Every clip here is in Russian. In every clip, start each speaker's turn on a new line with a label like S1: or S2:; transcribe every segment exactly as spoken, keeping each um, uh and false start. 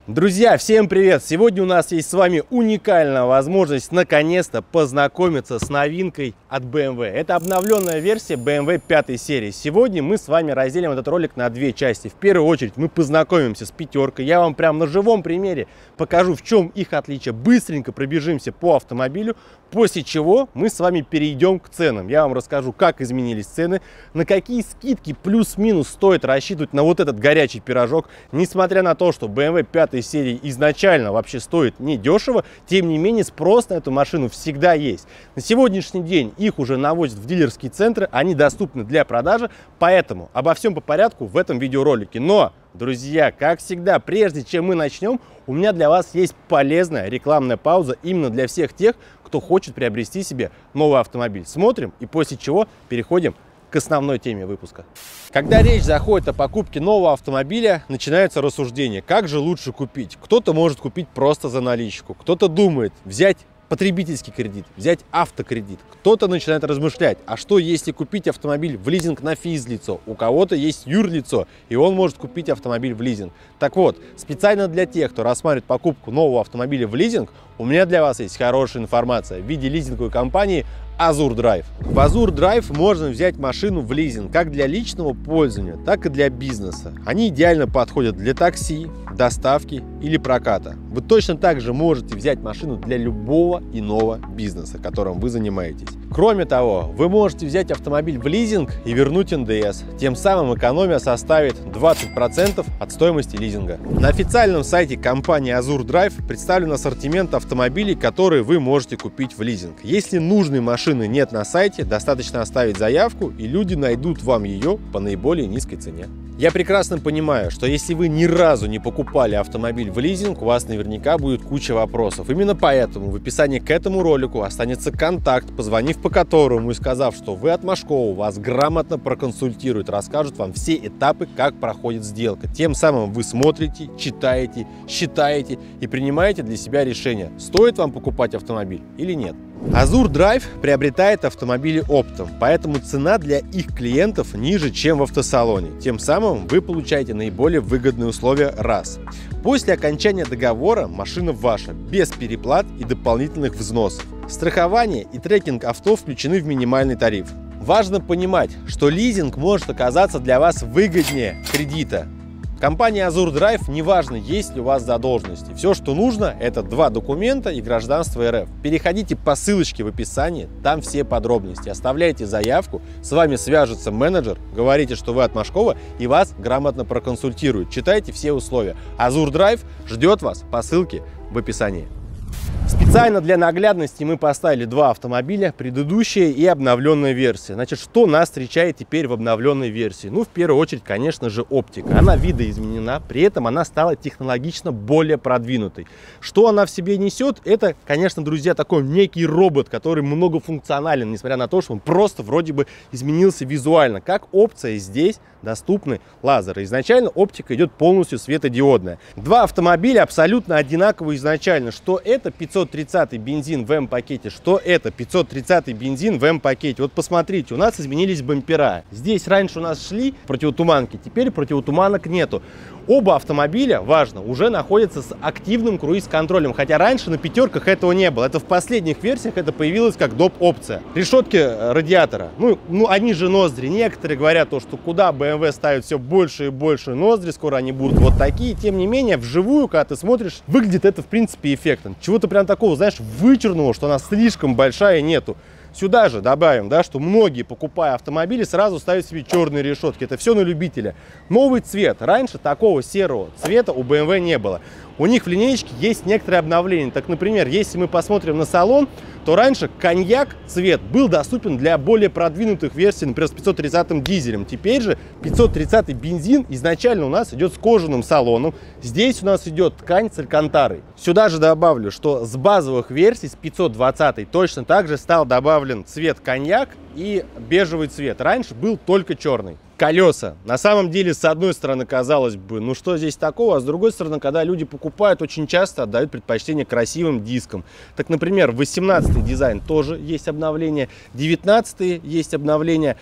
S1: Друзья, всем привет! Сегодня у нас есть с вами уникальная возможность наконец-то познакомиться с новинкой от бэ эм вэ. Это обновленная версия бэ эм вэ пятой серии. Сегодня мы с вами разделим этот ролик на две части. В первую очередь мы познакомимся с пятеркой. Я вам прямо на живом примере покажу, в чем их отличие. Быстренько пробежимся по автомобилю, после чего мы с вами перейдем к ценам. Я вам расскажу, как изменились цены, на какие скидки плюс-минус стоит рассчитывать на вот этот горячий пирожок. Несмотря на то, что бэ эм вэ пятой серии изначально вообще стоит недешево, тем не менее спрос на эту машину всегда есть. На сегодняшний день их уже навозят в дилерские центры, они доступны для продажи, поэтому обо всем по порядку в этом видеоролике. Но, друзья, как всегда, прежде чем мы начнем, у меня для вас есть полезная рекламная пауза именно для всех тех, кто хочет приобрести себе новый автомобиль. Смотрим и после чего переходим к основной теме выпуска. Когда речь заходит о покупке нового автомобиля, начинается рассуждение, как же лучше купить. Кто-то может купить просто за наличку, кто-то думает взять потребительский кредит, взять автокредит. Кто-то начинает размышлять, а что если купить автомобиль в лизинг на физлицо? У кого-то есть юрлицо, и он может купить автомобиль в лизинг. Так вот, специально для тех, кто рассматривает покупку нового автомобиля в лизинг, у меня для вас есть хорошая информация в виде лизинговой компании Azure Drive. В Azure Drive можно взять машину в лизинг как для личного пользования, так и для бизнеса. Они идеально подходят для такси, доставки или проката. Вы точно так же можете взять машину для любого иного бизнеса, которым вы занимаетесь. Кроме того, вы можете взять автомобиль в лизинг и вернуть эн дэ эс. Тем самым экономия составит двадцать процентов от стоимости лизинга. На официальном сайте компании Azure Drive представлен ассортимент автомобилей, которые вы можете купить в лизинг. Если нужной машины нет на сайте, достаточно оставить заявку, и люди найдут вам ее по наиболее низкой цене. Я прекрасно понимаю, что если вы ни разу не покупали автомобиль в лизинг, у вас наверняка будет куча вопросов. Именно поэтому в описании к этому ролику останется контакт, позвонив по которому и сказав, что вы от Машкова, вас грамотно проконсультируют, расскажут вам все этапы, как проходит сделка. Тем самым вы смотрите, читаете, считаете и принимаете для себя решение, стоит вам покупать автомобиль или нет. Azure Drive приобретает автомобили оптом, поэтому цена для их клиентов ниже, чем в автосалоне. Тем самым вы получаете наиболее выгодные условия раз. После окончания договора машина ваша, без переплат и дополнительных взносов. Страхование и трекинг авто включены в минимальный тариф. Важно понимать, что лизинг может оказаться для вас выгоднее кредита. Компания Azure Drive, неважно, есть ли у вас задолженности. Все, что нужно, это два документа и гражданство эр эф. Переходите по ссылочке в описании, там все подробности. Оставляйте заявку, с вами свяжется менеджер, говорите, что вы от Машкова, и вас грамотно проконсультируют. Читайте все условия. Azure Drive ждет вас по ссылке в описании. Специально для наглядности мы поставили два автомобиля, предыдущая и обновленная версия. Значит, что нас встречает теперь в обновленной версии? Ну, в первую очередь, конечно же, оптика. Она видоизменена, при этом она стала технологично более продвинутой. Что она в себе несет? Это, конечно, друзья, такой некий робот, который многофункционален, несмотря на то, что он просто вроде бы изменился визуально. Как опция здесь доступны лазеры. Изначально оптика идет полностью светодиодная. Два автомобиля абсолютно одинаковые изначально. Что это пятьсот тридцатый бензин в М-пакете, что это пятьсот тридцатый бензин в М-пакете. Вот посмотрите, у нас изменились бампера. Здесь раньше у нас шли противотуманки, теперь противотуманок нету. Оба автомобиля, важно, уже находятся с активным круиз-контролем, хотя раньше на пятерках этого не было. Это в последних версиях это появилось как доп. Опция. Решетки радиатора, ну, ну они же ноздри. Некоторые говорят, то, что куда бэ эм вэ ставит все больше и больше ноздри, скоро они будут вот такие. Тем не менее, вживую, когда ты смотришь, выглядит это в принципе эффектно. Чего-то прям такого, знаешь, вычурного, что она слишком большая, нету. Сюда же добавим, да, что многие, покупая автомобили, сразу ставят себе черные решетки. Это все на любителя. Новый цвет. Раньше такого серого цвета у бэ эм вэ не было. У них в линеечке есть некоторые обновления. Так, например, если мы посмотрим на салон, то раньше коньяк цвет был доступен для более продвинутых версий, например, с пятьсот тридцатым дизелем. Теперь же пятьсот тридцатый бензин изначально у нас идет с кожаным салоном. Здесь у нас идет ткань с алькантарой. Сюда же добавлю, что с базовых версий, с пятьсот двадцатой, точно так же стал добавлен цвет коньяк и бежевый цвет. Раньше был только черный. Колеса. На самом деле, с одной стороны, казалось бы, ну что здесь такого, а с другой стороны, когда люди покупают, очень часто отдают предпочтение красивым дискам. Так, например, восемнадцатый дизайн тоже есть обновление, девятнадцатый есть обновление.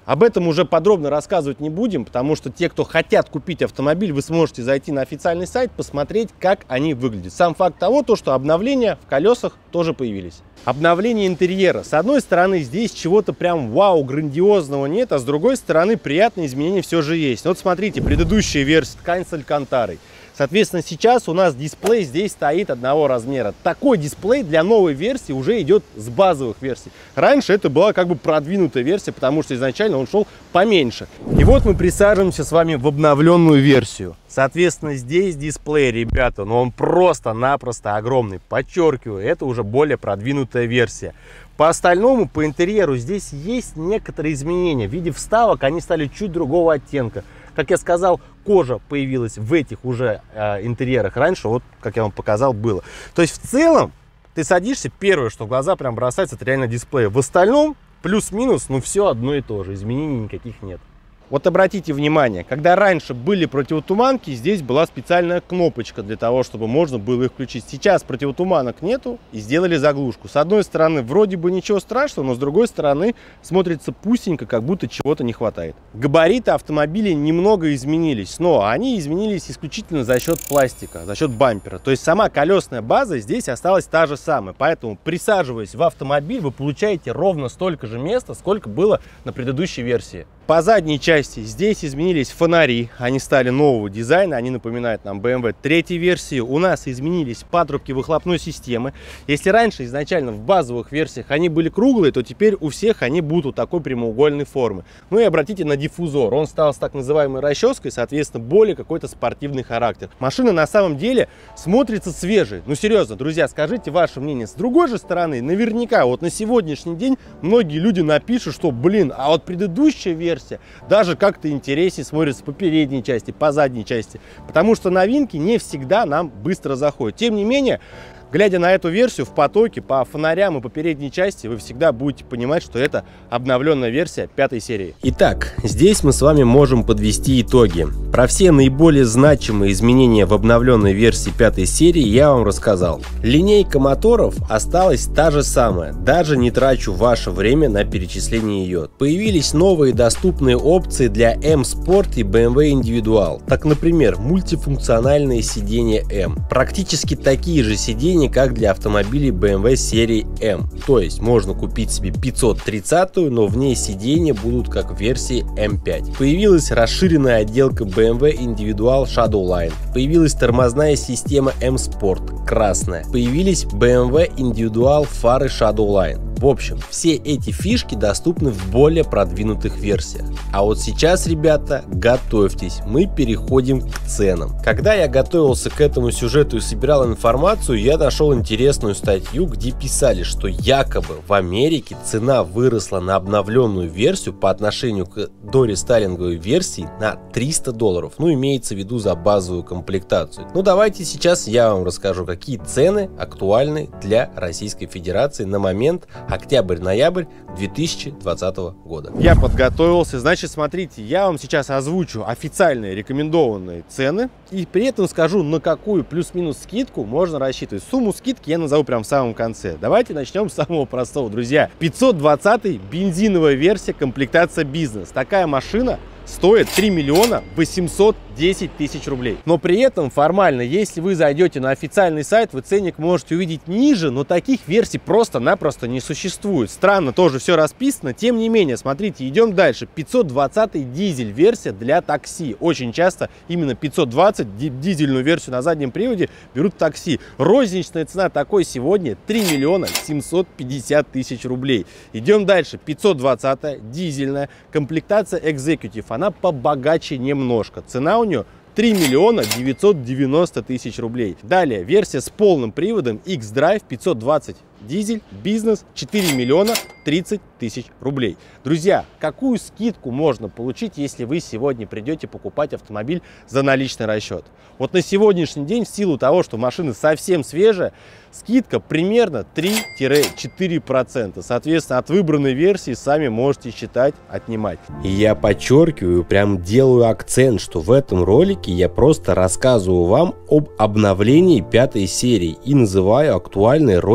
S1: Об этом уже подробно рассказывать не будем, потому что те, кто хотят купить автомобиль, вы сможете зайти на официальный сайт, посмотреть, как они выглядят. Сам факт того, то, что обновления в колесах тоже появились. Обновление интерьера. С одной стороны, здесь чего-то прям вау, грандиозного нет, а с другой стороны, приятные изменения все же есть. Вот смотрите, предыдущая версия, ткань с алькантарой. Соответственно, сейчас у нас дисплей здесь стоит одного размера. Такой дисплей для новой версии уже идет с базовых версий. Раньше это была как бы продвинутая версия, потому что изначально он шел поменьше. И вот мы присаживаемся с вами в обновленную версию. Соответственно, здесь дисплей, ребята, но он просто-напросто огромный. Подчеркиваю, это уже более продвинутая версия. По остальному, по интерьеру, здесь есть некоторые изменения. В виде вставок они стали чуть другого оттенка. Как я сказал, кожа появилась в этих уже э, интерьерах. Раньше, вот, как я вам показал, было. То есть, в целом, ты садишься, первое, что в глаза прям бросается, это реально дисплей. В остальном, плюс-минус, ну, все одно и то же. Изменений никаких нет. Вот обратите внимание, когда раньше были противотуманки, здесь была специальная кнопочка для того, чтобы можно было их включить. Сейчас противотуманок нету и сделали заглушку. С одной стороны, вроде бы ничего страшного, но с другой стороны, смотрится пустенько, как будто чего-то не хватает. Габариты автомобилей немного изменились, но они изменились исключительно за счет пластика, за счет бампера. То есть сама колесная база здесь осталась та же самая. Поэтому, присаживаясь в автомобиль, вы получаете ровно столько же места, сколько было на предыдущей версии. По задней части здесь изменились фонари, они стали нового дизайна, они напоминают нам бэ эм вэ третьей версии. У нас изменились патрубки выхлопной системы. Если раньше изначально в базовых версиях они были круглые, то теперь у всех они будут вот такой прямоугольной формы. Ну и обратите на диффузор, он стал с так называемой расческой, соответственно, более какой-то спортивный характер. Машина на самом деле смотрится свежей. Ну серьезно, друзья, скажите ваше мнение. С другой же стороны, наверняка вот на сегодняшний день многие люди напишут, что, блин, а вот предыдущая версия даже как-то интереснее смотрится по передней части, по задней части. Потому что новинки не всегда нам быстро заходят. Тем не менее, глядя на эту версию в потоке, по фонарям и по передней части, вы всегда будете понимать, что это обновленная версия пятой серии. Итак, здесь мы с вами можем подвести итоги. Про все наиболее значимые изменения в обновленной версии пятой серии я вам рассказал. Линейка моторов осталась та же самая, даже не трачу ваше время на перечисление ее. Появились новые доступные опции для M-Sport и бэ эм вэ Individual. Так, например, мультифункциональные сиденья М. Практически такие же сиденья, как для автомобилей бэ эм вэ серии М. То есть можно купить себе пятьсот тридцатую, но в ней сиденья будут как в версии эм пять. Появилась расширенная отделка бэ эм вэ Individual Shadowline. Появилась тормозная система M-Sport красная. Появились бэ эм вэ Individual фары Shadowline. В общем, все эти фишки доступны в более продвинутых версиях. А вот сейчас, ребята, готовьтесь, мы переходим к ценам. Когда я готовился к этому сюжету и собирал информацию, я нашел интересную статью, где писали, что якобы в Америке цена выросла на обновленную версию по отношению к дорестайлинговой версии на триста долларов. Ну, имеется в виду за базовую комплектацию. Ну, давайте сейчас я вам расскажу, какие цены актуальны для Российской Федерации на момент октябрь-ноябрь две тысячи двадцатого года. Я подготовился, значит, смотрите, я вам сейчас озвучу официальные рекомендованные цены и при этом скажу, на какую плюс-минус скидку можно рассчитывать. Сумму скидки я назову прямо в самом конце. Давайте начнем с самого простого, друзья. пятьсот двадцатая бензиновая версия, комплектация бизнес. Такая машина стоит три миллиона восемьсот десять тысяч рублей. Но при этом формально, если вы зайдете на официальный сайт, вы ценник можете увидеть ниже, но таких версий просто-напросто не существует. Странно, тоже все расписано. Тем не менее, смотрите, идем дальше. пятьсот двадцатая дизель версия для такси. Очень часто именно пятьсот двадцать дизельную версию на заднем приводе берут в такси. Розничная цена такой сегодня три миллиона семьсот пятьдесят тысяч рублей. Идем дальше. пятьсот двадцатая дизельная комплектация Executive. Она побогаче немножко. Цена у нее три миллиона девятьсот девяносто тысяч рублей. Далее версия с полным приводом X-Drive пятьсот двадцать дизель, бизнес, четыре миллиона тридцать тысяч рублей. Друзья, какую скидку можно получить, если вы сегодня придете покупать автомобиль за наличный расчет? Вот на сегодняшний день, в силу того, что машина совсем свежая, скидка примерно три-четыре процента. Соответственно, от выбранной версии сами можете считать, отнимать. И я подчеркиваю, прям делаю акцент, что в этом ролике я просто рассказываю вам об обновлении пятой серии и называю актуальные розничные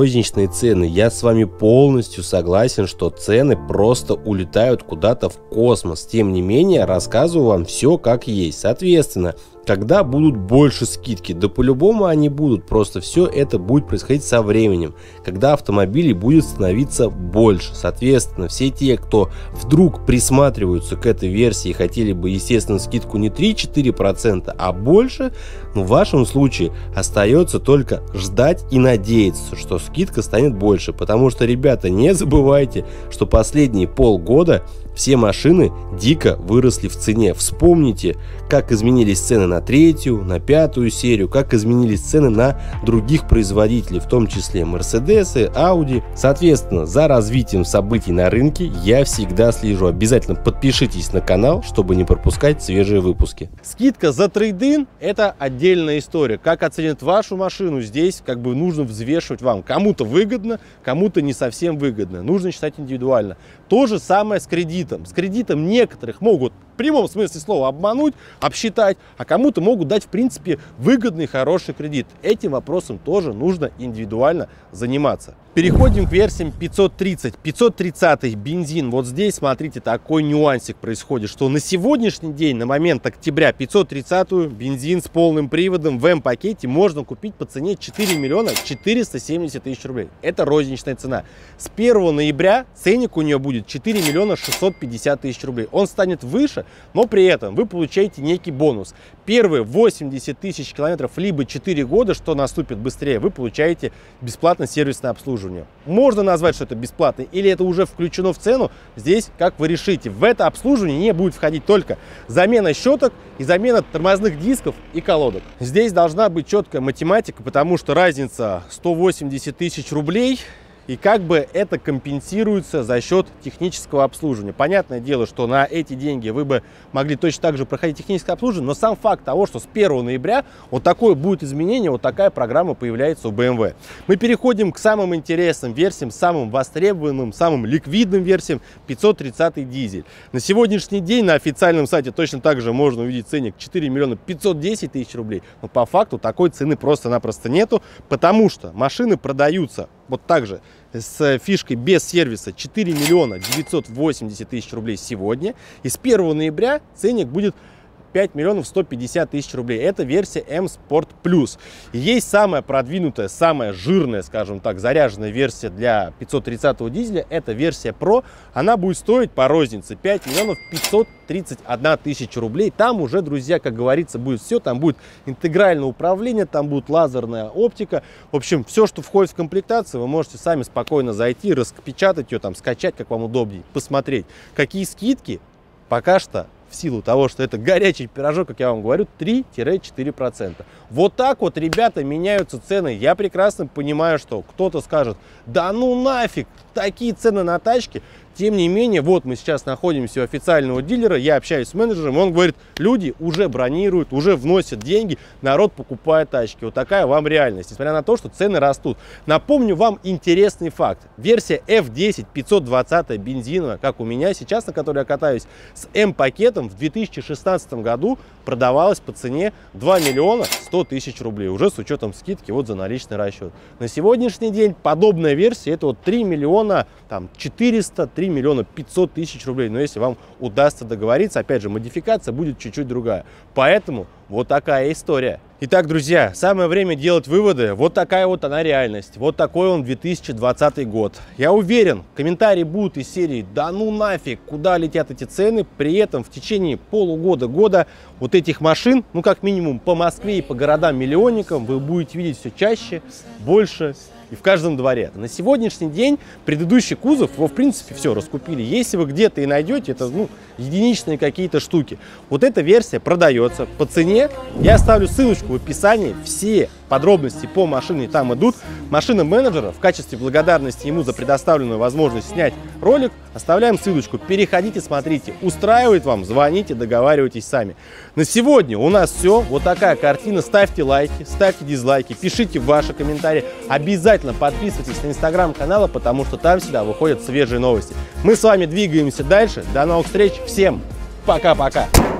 S1: цены. Я с вами полностью согласен, что цены просто улетают куда-то в космос. Тем не менее, рассказываю вам все как есть. Соответственно, когда будут больше скидки? Да по-любому они будут, просто все это будет происходить со временем, когда автомобилей будет становиться больше. Соответственно, все те, кто вдруг присматриваются к этой версии и хотели бы, естественно, скидку не три-четыре процента, а больше, ну, в вашем случае остается только ждать и надеяться, что скидка станет больше. Потому что, ребята, не забывайте, что последние полгода все машины дико выросли в цене. Вспомните, как изменились цены на третью, на пятую серию, как изменились цены на других производителей, в том числе Мерседесы, Ауди. Соответственно, за развитием событий на рынке я всегда слежу. Обязательно подпишитесь на канал, чтобы не пропускать свежие выпуски. Скидка за трейд-ин – это отдельная история. Как оценят вашу машину, здесь как бы нужно взвешивать вам. Кому-то выгодно, кому-то не совсем выгодно. Нужно считать индивидуально. То же самое с кредитом. С кредитом некоторых могут в прямом смысле слова обмануть, обсчитать, а кому-то могут дать в принципе выгодный, хороший кредит. Этим вопросом тоже нужно индивидуально заниматься. Переходим к версиям пятьсот тридцать. пятьсот тридцать бензин. Вот здесь, смотрите, такой нюансик происходит, что на сегодняшний день, на момент октября, пятьсот тридцатую бензин с полным приводом в М-пакете можно купить по цене четыре миллиона четыреста семьдесят тысяч рублей. Это розничная цена. С первого ноября ценник у нее будет четыре миллиона шестьсот пятьдесят тысяч рублей. Он станет выше, но при этом вы получаете некий бонус. Первые восемьдесят тысяч километров либо четыре года, что наступит быстрее, вы получаете бесплатное сервисное обслуживание. Можно назвать, что это бесплатно, или это уже включено в цену. Здесь как вы решите. В это обслуживание не будет входить только замена щеток и замена тормозных дисков и колодок. Здесь должна быть четкая математика, потому что разница сто восемьдесят тысяч рублей. И как бы это компенсируется за счет технического обслуживания. Понятное дело, что на эти деньги вы бы могли точно так же проходить техническое обслуживание, но сам факт того, что с первого ноября вот такое будет изменение, вот такая программа появляется у бэ эм вэ. Мы переходим к самым интересным версиям, самым востребованным, самым ликвидным версиям пятьсот тридцать дизель. На сегодняшний день на официальном сайте точно так же можно увидеть ценник четыре миллиона пятьсот десять тысяч рублей. Но по факту такой цены просто-напросто нету, потому что машины продаются вот так же с фишкой без сервиса четыре миллиона девятьсот восемьдесят тысяч рублей сегодня. И с первого ноября ценник будет пять миллионов сто пятьдесят тысяч рублей. Это версия М-Sport Plus. И есть самая продвинутая, самая жирная, скажем так, заряженная версия для пятьсот тридцатого дизеля. Это версия Pro. Она будет стоить по рознице пять миллионов пятьсот тридцать одна тысяча рублей. Там уже, друзья, как говорится, будет все. Там будет интегральное управление, там будет лазерная оптика. В общем, все, что входит в комплектацию, вы можете сами спокойно зайти, распечатать ее, там, скачать, как вам удобнее, посмотреть. Какие скидки пока что, в силу того, что это горячий пирожок, как я вам говорю, три-четыре процента. Вот так вот, ребята, меняются цены. Я прекрасно понимаю, что кто-то скажет: да ну нафиг, такие цены на тачки. Тем не менее, вот мы сейчас находимся у официального дилера, я общаюсь с менеджером, он говорит: люди уже бронируют, уже вносят деньги, народ покупает тачки. Вот такая вам реальность, несмотря на то, что цены растут. Напомню вам интересный факт. Версия эф десять пятьсот двадцать бензиновая, как у меня сейчас, на которой я катаюсь, с М-пакетом в две тысячи шестнадцатом году продавалась по цене два миллиона сто тысяч рублей, уже с учетом скидки вот за наличный расчет. На сегодняшний день подобная версия — это вот три миллиона четыреста, три миллиона пятьсот тысяч рублей. Но если вам удастся договориться, опять же, модификация будет чуть-чуть другая. Поэтому вот такая история. Итак, друзья, самое время делать выводы. Вот такая вот она реальность. Вот такой он две тысячи двадцатый год. Я уверен, комментарии будут из серии: да ну нафиг, куда летят эти цены. При этом в течение полугода-года вот этих машин, ну как минимум по Москве и по городам-миллионникам, вы будете видеть все чаще, больше и в каждом дворе. На сегодняшний день предыдущий кузов, его в принципе все раскупили. Если вы где-то и найдете, это ну, единичные какие-то штуки. Вот эта версия продается по цене. Я оставлю ссылочку в описании. Все подробности по машине там идут. Машина менеджера, в качестве благодарности ему за предоставленную возможность снять ролик, оставляем ссылочку. Переходите, смотрите. Устраивает вам, звоните, договаривайтесь сами. На сегодня у нас все. Вот такая картина. Ставьте лайки, ставьте дизлайки, пишите ваши комментарии. Обязательно подписывайтесь на инстаграм канала, потому что там всегда выходят свежие новости. Мы с вами двигаемся дальше. До новых встреч. Всем пока-пока.